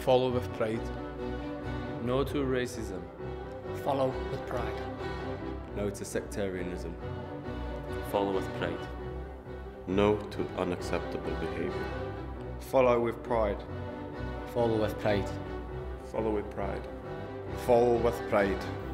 Follow with pride. No to racism. Follow with pride. No to sectarianism. Follow with pride. No to unacceptable behavior. Follow with pride. Follow with pride. Follow with pride. Follow with pride.